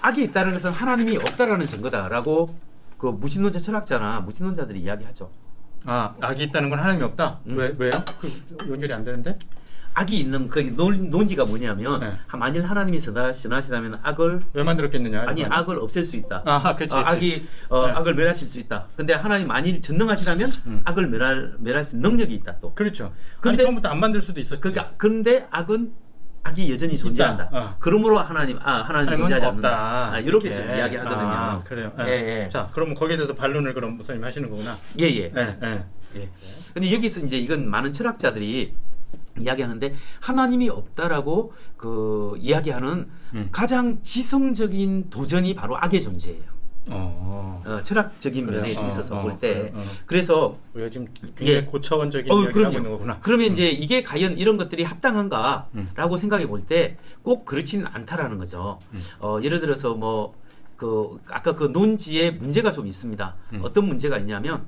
악이 있다는 것은 하나님이 없다라는 증거다라고 그 무신론자 철학자나 무신론자들이 이야기하죠. 아, 악이 있다는 건 하나님이 없다? 왜요? 그 연결이 안 되는데? 악이 있는 그 논지가 뭐냐면 네. 만일 하나님이 선하시라면 악을 왜 만들었겠느냐? 아니 악을 없앨 수 있다. 아, 그렇지. 악이 악을 멸하실 수 있다. 근데 하나님 만일 전능하시라면 악을 멸할 수 있는 능력이 있다 또. 그렇죠. 근데 처음부터 안 만들 수도 있었지. 그러니까 근데 악이 여전히 존재한다. 그러므로 하나님 존재하지 않는다. 이렇게 좀 이야기하거든요. 그래요. 예. 자, 그러면 거기에 대해서 반론을 그럼 목사님 하시는 거구나. 예. 근데 여기서 이제 이건 많은 철학자들이 이야기하는데 하나님이 없다라고 그 이야기하는 가장 지성적인 도전이 바로 악의 존재예요. 철학적인 면에 있어서 볼 때. 그래서 우리가 지금 굉장히 고차원적인 이야기를 하고 있는 거구나. 그러면 이제 이게 과연 이런 것들이 합당한가라고 생각해 볼 때 꼭 그렇지는 않다라는 거죠. 예를 들어서 뭐 그 아까 그 논지에 문제가 좀 있습니다. 어떤 문제가 있냐면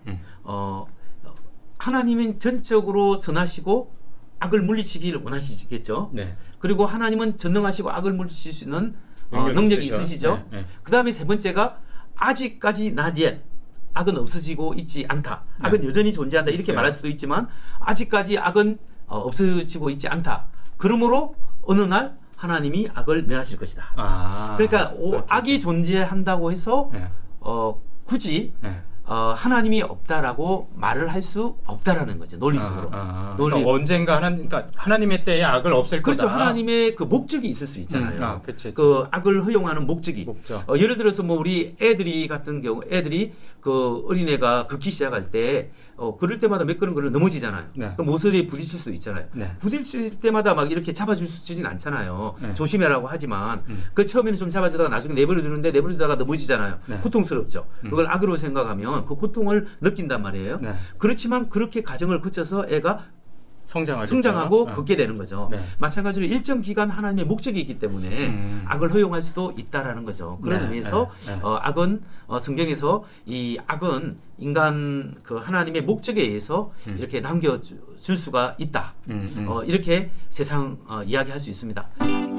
하나님은 전적으로 선하시고 악을 물리치기를 원하시겠죠. 네. 그리고 하나님은 전능하시고 악을 물리칠 수 있는 능력이 있으시죠. 네. 그 다음에 세 번째가 아직까지 not yet 악은 없어지고 있지 않다. 악은 여전히 존재한다. 이렇게 말할 수도 있지만 아직까지 악은 없어지고 있지 않다. 그러므로 어느 날 하나님이 악을 멸하실 것이다. 그러니까 악이 존재한다고 해서 굳이 하나님이 없다라고 말을 할 수 없다라는 거죠. 논리적으로. 그러니까 언젠가 하나님의 때에 악을 없앨 그렇죠. 거다. 하나님의 그 목적이 있을 수 있잖아요. 그치. 그 악을 허용하는 목적. 예를 들어서 뭐 우리 애들이 같은 경우 애들이 그 어린애가 걷기 시작할 때 그럴 때마다 몇 걸음 넘어지잖아요. 네. 그럼 모서리에 부딪힐 수 있잖아요. 네. 부딪힐 때마다 막 이렇게 잡아주지는 않잖아요. 네. 조심해라고 하지만 그 처음에는 좀 잡아주다가 나중에 내버려두는데 내버려두다가 넘어지잖아요. 네. 고통스럽죠. 그걸 악으로 생각하면 그 고통을 느낀단 말이에요. 네. 그렇지만 그렇게 과정을 거쳐서 애가 성장하고 걷게 되는 거죠. 네. 마찬가지로 일정 기간 하나님의 목적이 있기 때문에 악을 허용할 수도 있다라는 거죠. 그런 의미에서 악은 성경에서 이 악은 인간 그 하나님의 목적에 의해서 이렇게 남겨줄 수가 있다. 이렇게 세상 이야기할 수 있습니다.